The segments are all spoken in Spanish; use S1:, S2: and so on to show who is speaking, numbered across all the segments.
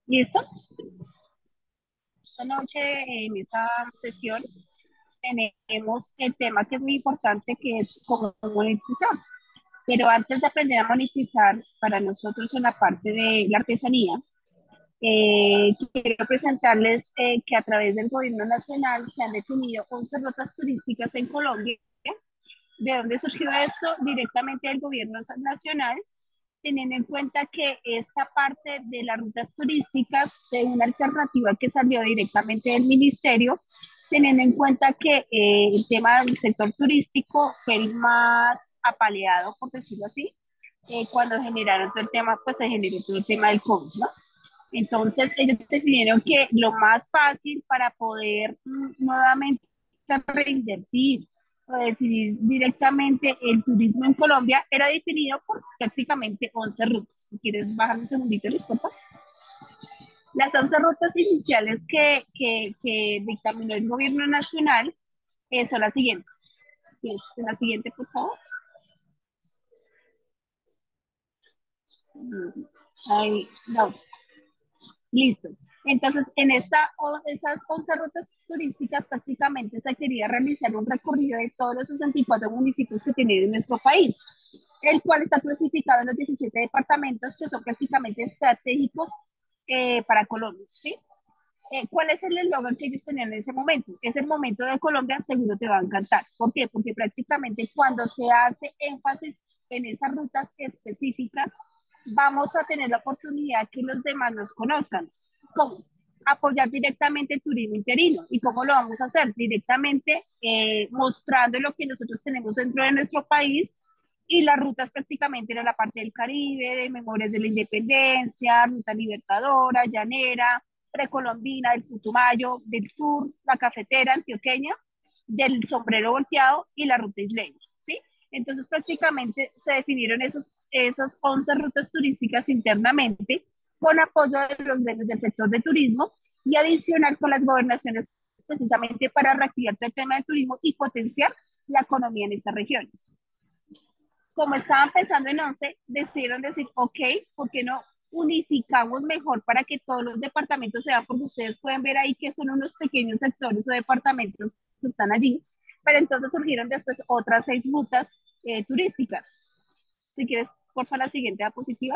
S1: ¿Listo? Esta noche en esta sesión tenemos el tema que es muy importante, que es cómo monetizar. Pero antes de aprender a monetizar para nosotros en la parte de la artesanía, quiero presentarles que a través del gobierno nacional se han definido 11 rutas turísticas en Colombia. ¿De dónde surgió esto? Directamente del gobierno nacional, teniendo en cuenta que esta parte de las rutas turísticas de una alternativa que salió directamente del ministerio, teniendo en cuenta que el tema del sector turístico fue el más apaleado, por decirlo así, cuando generaron todo el tema, pues se generó todo el tema del COVID, ¿no? Entonces ellos decidieron que lo más fácil para poder nuevamente reinvertir o definir directamente el turismo en Colombia era definido por prácticamente 11 rutas. Si quieres bajar un segundito, les cuento. Las 11 rutas iniciales que dictaminó el gobierno nacional son las siguientes. La siguiente, por favor. Ahí, no. Listo. Entonces, esas 11 rutas turísticas prácticamente se quería realizar un recorrido de todos los 64 municipios que tiene nuestro país, el cual está clasificado en los 17 departamentos que son prácticamente estratégicos para Colombia, ¿sí? ¿Cuál es el eslogan que ellos tenían en ese momento? Es el momento de Colombia, seguro te va a encantar. ¿Por qué? Porque prácticamente cuando se hace énfasis en esas rutas específicas, vamos a tener la oportunidad que los demás nos conozcan. ¿Cómo? Apoyar directamente el turismo interino. ¿Y cómo lo vamos a hacer? Directamente mostrando lo que nosotros tenemos dentro de nuestro país, y las rutas prácticamente eran la parte del Caribe, de Memorias de la Independencia, Ruta Libertadora, Llanera, Precolombina, del Putumayo, del Sur, la Cafetera Antioqueña, del Sombrero Volteado y la Ruta Isleña, ¿sí? Entonces prácticamente se definieron esos 11 rutas turísticas internamente con apoyo de los gremios del sector de turismo y adicional con las gobernaciones precisamente para reactivar todo el tema del turismo y potenciar la economía en estas regiones. Como estaban pensando en 11, decidieron decir, ok, ¿por qué no unificamos mejor para que todos los departamentos se vean? Porque ustedes pueden ver ahí que son unos pequeños sectores o departamentos que están allí, pero entonces surgieron después otras 6 rutas turísticas. Si quieres, porfa, la siguiente diapositiva.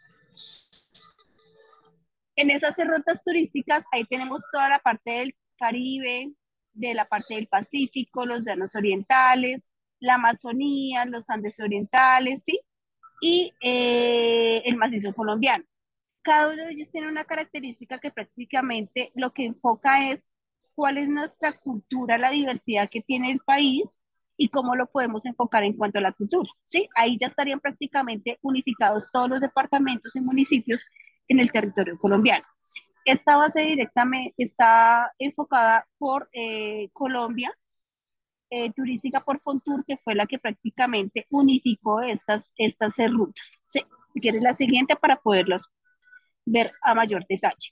S1: En esas rutas turísticas, ahí tenemos toda la parte del Caribe, de la parte del Pacífico, los llanos orientales, la Amazonía, los Andes orientales, ¿sí? Y el macizo colombiano. Cada uno de ellos tiene una característica que prácticamente lo que enfoca es cuál es nuestra cultura, la diversidad que tiene el país y cómo lo podemos enfocar en cuanto a la cultura, ¿sí? Ahí ya estarían prácticamente unificados todos los departamentos y municipios en el territorio colombiano. Esta base directamente está enfocada por Colombia, turística por Fontour, que fue la que prácticamente unificó estas rutas, ¿sí? Si quieres la siguiente para poderlas ver a mayor detalle.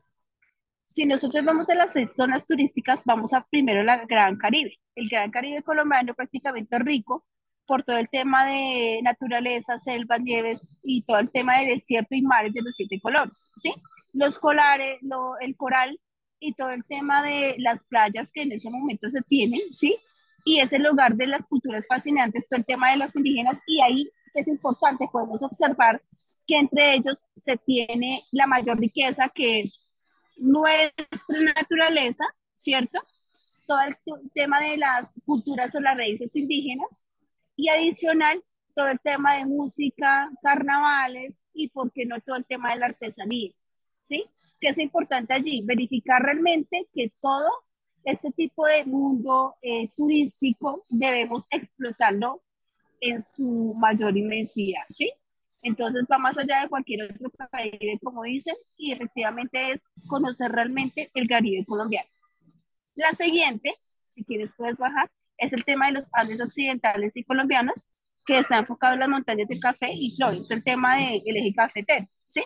S1: Si nosotros vamos de las 6 zonas turísticas, vamos a primero la Gran Caribe. El Gran Caribe colombiano prácticamente rico por todo el tema de naturaleza, selvas, nieves y todo el tema de desierto y mares de los 7 colores, ¿sí? Los colares, el coral y todo el tema de las playas que en ese momento se tienen, ¿sí? Y es el lugar de las culturas fascinantes, todo el tema de los indígenas, y ahí es importante, podemos observar que entre ellos se tiene la mayor riqueza, que es nuestra naturaleza, ¿cierto? Todo el tema de las culturas o las raíces indígenas, y adicional todo el tema de música, carnavales y, por qué no, todo el tema de la artesanía, ¿sí? Que es importante allí verificar realmente que todo este tipo de mundo turístico debemos explotarlo en su mayor inmensidad, ¿sí? Entonces va más allá de cualquier otro Caribe, como dicen, y efectivamente es conocer realmente el Caribe colombiano. La siguiente, si quieres puedes bajar, es el tema de los Andes occidentales y colombianos, que está enfocado en las montañas del café y flores, el tema del eje cafetero, ¿sí?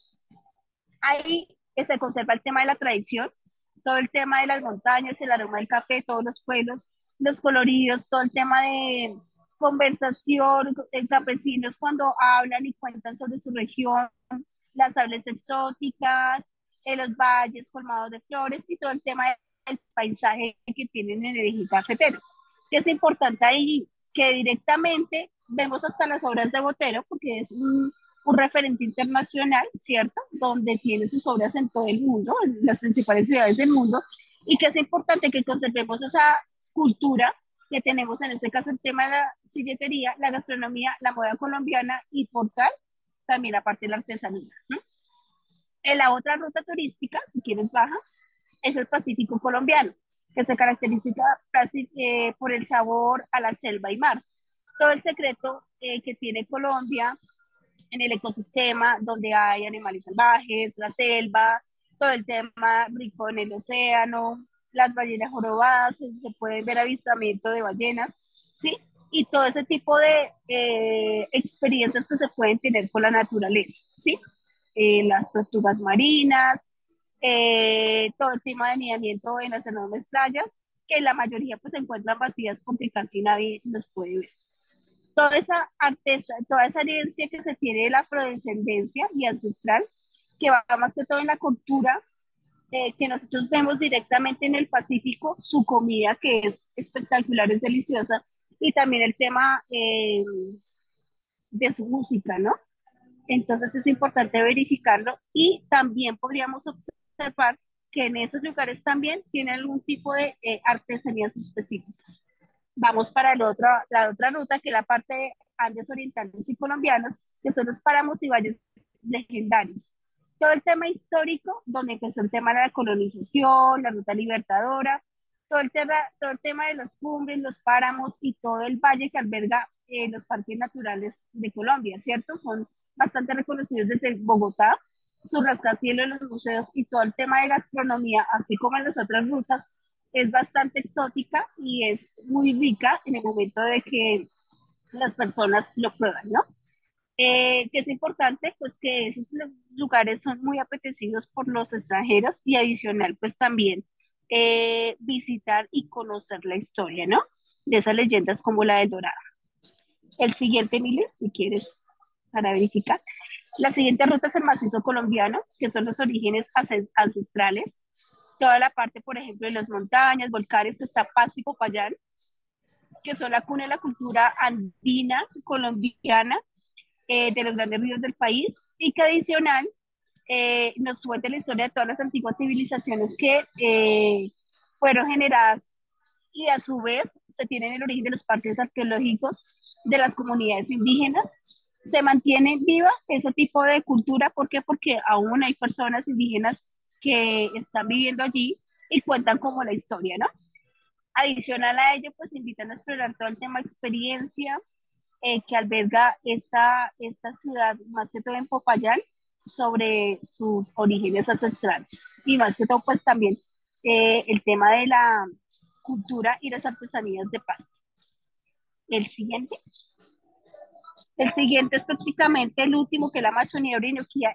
S1: Ahí se conserva el tema de la tradición, todo el tema de las montañas, el aroma del café, todos los pueblos, los coloridos, todo el tema de conversación, campesinos cuando hablan y cuentan sobre su región, las aves exóticas, los valles colmados de flores y todo el tema del paisaje que tienen en el eje cafetero. Que es importante ahí que directamente vemos hasta las obras de Botero, porque es un referente internacional, ¿cierto? Donde tiene sus obras en todo el mundo, en las principales ciudades del mundo, y que es importante que conservemos esa cultura que tenemos, en este caso el tema de la silletería, la gastronomía, la moda colombiana y por tal, también la parte de la artesanía, ¿no? En la otra ruta turística, si quieres baja, es el Pacífico colombiano, que se caracteriza por el sabor a la selva y mar. Todo el secreto que tiene Colombia en el ecosistema, donde hay animales salvajes, la selva, todo el tema rico en el océano, las ballenas jorobadas, se puede ver avistamiento de ballenas, ¿sí? Y todo ese tipo de experiencias que se pueden tener con la naturaleza, ¿sí? Las tortugas marinas, todo el tema de anidamiento en las enormes playas, que la mayoría pues se encuentran vacías porque casi nadie los puede ver. Toda esa artesa, toda esa herencia que se tiene de la afrodescendencia y ancestral, que va más que todo en la cultura, que nosotros vemos directamente en el Pacífico, su comida que es espectacular, es deliciosa, y también el tema de su música, ¿no? Entonces es importante verificarlo y también podríamos observar que en esos lugares también tienen algún tipo de artesanías específicas. Vamos para la otra ruta, que es la parte de Andes orientales y colombianos, que son los páramos y valles legendarios. Todo el tema histórico, donde empezó el tema de la colonización, la ruta libertadora, todo el tema de los cumbres, los páramos y todo el valle que alberga los parques naturales de Colombia, ¿cierto? Son bastante reconocidos desde Bogotá, sus rascacielos, los museos y todo el tema de gastronomía, así como en las otras rutas, es bastante exótica y es muy rica en el momento de que las personas lo prueban, ¿no? Que es importante, pues que esos lugares son muy apetecidos por los extranjeros y adicional, pues también visitar y conocer la historia, ¿no? De esas leyendas como la del Dorado. El siguiente, Miles, si quieres, para verificar. La siguiente ruta es el macizo colombiano, que son los orígenes ancestrales. Toda la parte, por ejemplo, de las montañas, volcanes, que está Pasto y Popayán, que son la cuna de la cultura andina colombiana, de los grandes ríos del país, y que adicional nos cuenta la historia de todas las antiguas civilizaciones que fueron generadas y a su vez se tienen el origen de los parques arqueológicos de las comunidades indígenas. Se mantiene viva ese tipo de cultura. ¿Por qué? Porque aún hay personas indígenas que están viviendo allí y cuentan como la historia, ¿no? Adicional a ello, pues invitan a explorar todo el tema experiencia que alberga esta ciudad, más que todo en Popayán, sobre sus orígenes ancestrales. Y más que todo, pues también el tema de la cultura y las artesanías de Pasto. El siguiente. El siguiente es prácticamente el último, que es la Amazonía Orinoquía,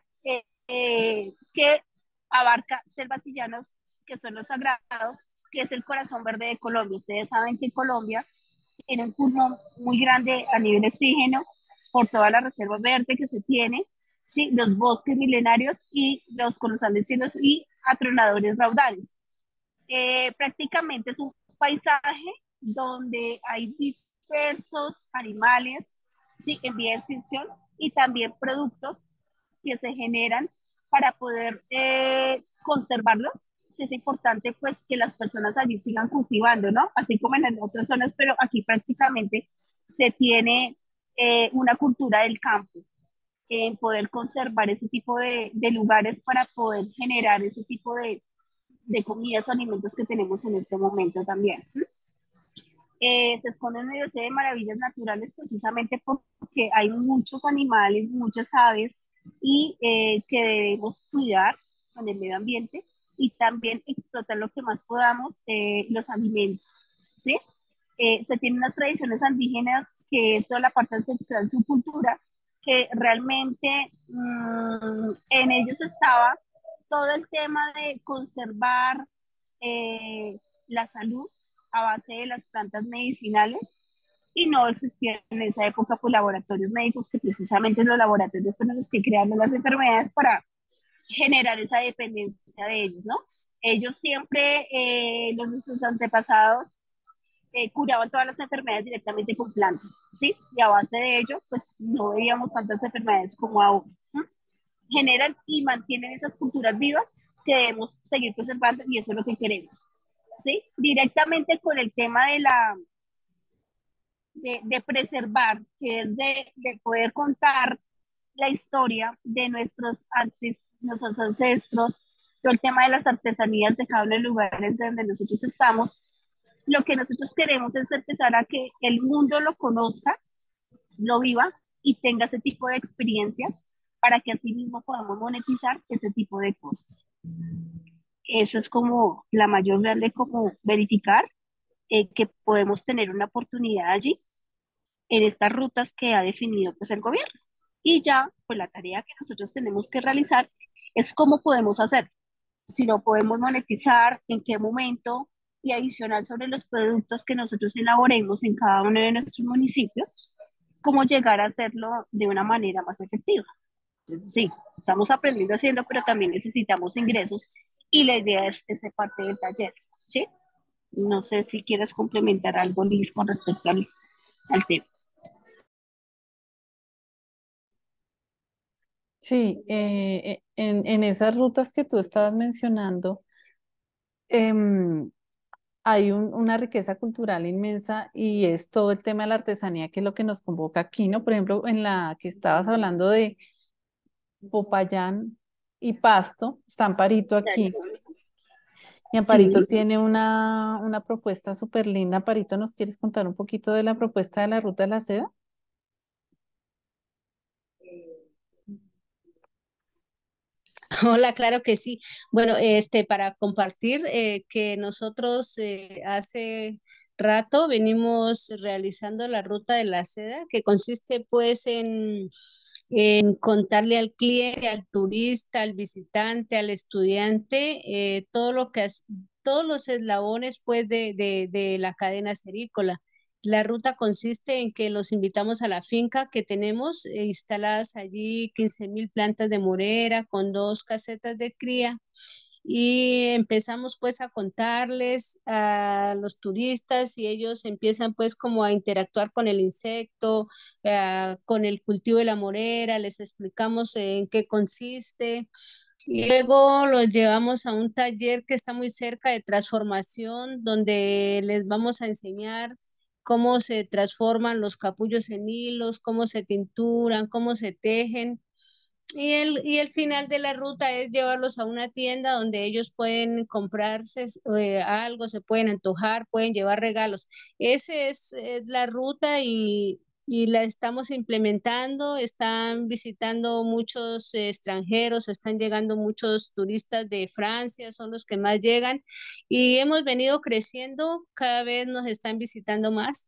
S1: que abarca selvas y llanos, que son los sagrados, que es el corazón verde de Colombia. Ustedes saben que Colombia tiene un pulmón muy grande a nivel oxígeno por toda la reserva verde que se tiene, ¿sí? Los bosques milenarios y los colosales cielos y atronadores raudales. Prácticamente es un paisaje donde hay diversos animales, ¿sí? En vía de extinción, y también productos que se generan para poder conservarlos. Sí es importante pues que las personas allí sigan cultivando, ¿no? Así como en las otras zonas, pero aquí prácticamente se tiene una cultura del campo, en poder conservar ese tipo de lugares para poder generar ese tipo de comidas o alimentos que tenemos en este momento también. Se esconde en medio de maravillas naturales precisamente porque hay muchos animales, muchas aves y que debemos cuidar con el medio ambiente y también explotar lo que más podamos, los alimentos, ¿sí? Se tienen unas tradiciones indígenas que es toda la parte ancestral de su cultura, que realmente en ellos estaba todo el tema de conservar la salud a base de las plantas medicinales y no existían en esa época pues laboratorios médicos, que precisamente los laboratorios fueron los que crearon las enfermedades para generar esa dependencia de ellos, ¿no? Ellos siempre, los de sus antepasados, curaban todas las enfermedades directamente con plantas, ¿sí? Y a base de ello, pues no veíamos tantas enfermedades como ahora. ¿No? Generan y mantienen esas culturas vivas que debemos seguir preservando y eso es lo que queremos, ¿sí? Directamente con el tema de preservar, que es de poder contar la historia de nuestros ancestros, todo el tema de las artesanías dejado en los lugares donde nosotros estamos. Lo que nosotros queremos es empezar a que el mundo lo conozca, lo viva y tenga ese tipo de experiencias para que así mismo podamos monetizar ese tipo de cosas. Eso es como la mayor grande, como verificar que podemos tener una oportunidad allí en estas rutas que ha definido pues el gobierno. Y ya, pues la tarea que nosotros tenemos que realizar es cómo podemos hacer, si lo podemos monetizar, en qué momento, y adicional sobre los productos que nosotros elaboremos en cada uno de nuestros municipios, cómo llegar a hacerlo de una manera más efectiva. Entonces, sí, estamos aprendiendo haciendo, pero también necesitamos ingresos y la idea es esa parte del taller, ¿sí? No sé si quieres complementar algo, Liz, con respecto al tema.
S2: Sí, en esas rutas que tú estabas mencionando, em, hay una riqueza cultural inmensa y es todo el tema de la artesanía que es lo que nos convoca aquí, ¿no? Por ejemplo, en la que estabas hablando de Popayán y Pasto, está Amparito aquí. Y Amparito
S1: Sí,
S2: tiene una propuesta súper linda. Amparito, ¿nos quieres contar un poquito de la propuesta de la Ruta de la Seda?
S3: Hola, claro que sí. Bueno, para compartir que nosotros hace rato venimos realizando la ruta de la seda, que consiste pues en contarle al cliente, al turista, al visitante, al estudiante, todos los eslabones pues de la cadena cerícola. La ruta consiste en que los invitamos a la finca que tenemos instaladas allí 15.000 plantas de morera con 2 casetas de cría y empezamos pues a contarles a los turistas y ellos empiezan pues como a interactuar con el insecto, con el cultivo de la morera, les explicamos en qué consiste. Y luego los llevamos a un taller que está muy cerca de transformación, donde les vamos a enseñar cómo se transforman los capullos en hilos, cómo se tinturan, cómo se tejen. Y el final de la ruta es llevarlos a una tienda donde ellos pueden comprarse algo, se pueden antojar, pueden llevar regalos. Esa es la ruta y la estamos implementando. Están visitando muchos extranjeros, están llegando muchos turistas de Francia, son los que más llegan y hemos venido creciendo, cada vez nos están visitando más.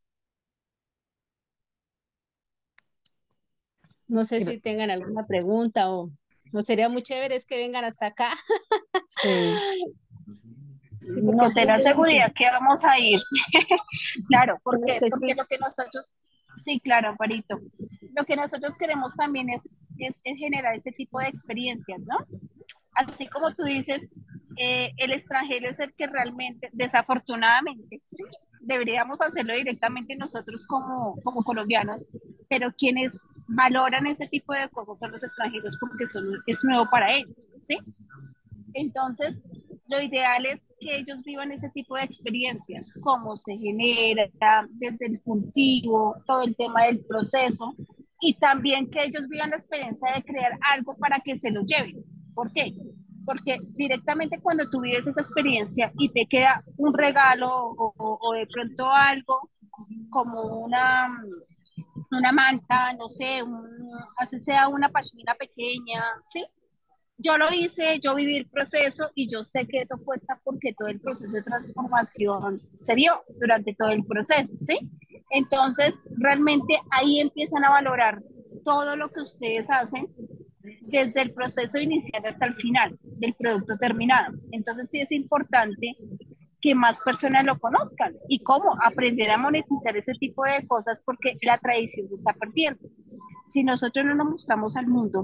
S3: No sé si tengan alguna pregunta o sería muy chévere es que vengan hasta acá.
S2: Sí,
S3: Sí, porque
S1: no
S3: es muy
S1: tener
S3: bonito.
S1: seguridad que vamos a ir. Claro, ¿por
S3: Claro
S1: qué?
S3: que
S1: Porque
S3: sí.
S1: lo que nosotros, sí, claro, Amparito, lo que nosotros queremos también es generar ese tipo de experiencias, ¿no? Así como tú dices, el extranjero es el que realmente, desafortunadamente, ¿sí? Deberíamos hacerlo directamente nosotros como colombianos, pero quienes valoran ese tipo de cosas son los extranjeros porque es nuevo para ellos, ¿sí? Entonces, lo ideal es que ellos vivan ese tipo de experiencias, cómo se genera desde el cultivo, todo el tema del proceso, y también que ellos vivan la experiencia de crear algo para que se lo lleven. ¿Por qué? Porque directamente cuando tú vives esa experiencia y te queda un regalo o de pronto algo como una manta, no sé, así sea una pashmina pequeña, ¿sí? Yo lo hice, yo viví el proceso y yo sé que eso cuesta porque todo el proceso de transformación se dio durante todo el proceso, ¿sí? Entonces, realmente ahí empiezan a valorar todo lo que ustedes hacen desde el proceso inicial hasta el final del producto terminado. Entonces, sí es importante que más personas lo conozcan y cómo aprender a monetizar ese tipo de cosas porque la tradición se está perdiendo. Si nosotros no nos mostramos al mundo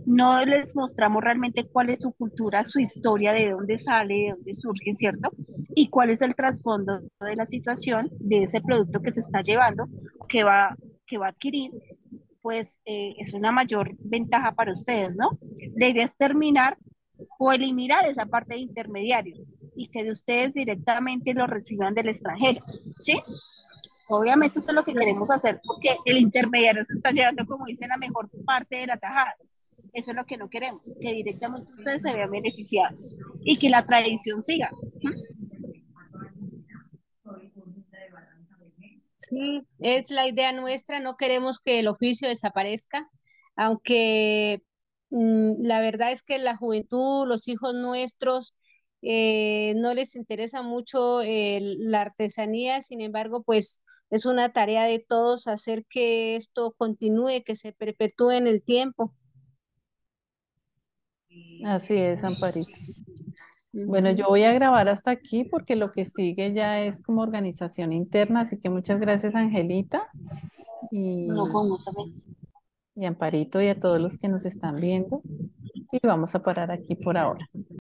S1: no les mostramos realmente cuál es su cultura, su historia, de dónde sale, de dónde surge, ¿cierto? Y cuál es el trasfondo de la situación de ese producto que se está llevando, que va, que va a adquirir, pues es una mayor ventaja para ustedes, ¿no? La idea es terminar o eliminar esa parte de intermediarios y que de ustedes directamente lo reciban del extranjero, ¿sí? Obviamente eso es lo que queremos hacer porque el intermediario se está llevando, como dicen, la mejor parte de la tajada. Eso es lo que no queremos, que directamente ustedes se vean beneficiados y que la tradición siga.
S3: Sí, es la idea nuestra, no queremos que el oficio desaparezca, aunque la verdad es que la juventud, los hijos nuestros, no les interesa mucho la artesanía, sin embargo, pues es una tarea de todos hacer que esto continúe, que se perpetúe en el tiempo.
S2: Así es, Amparito. Bueno, yo
S3: Ujú.
S2: voy a grabar hasta aquí porque lo que sigue ya es como organización interna, así que muchas gracias, Angelita
S1: No
S2: y,
S1: con gusto.
S2: y Amparito y a todos los que nos están viendo. Y vamos a parar aquí por ahora.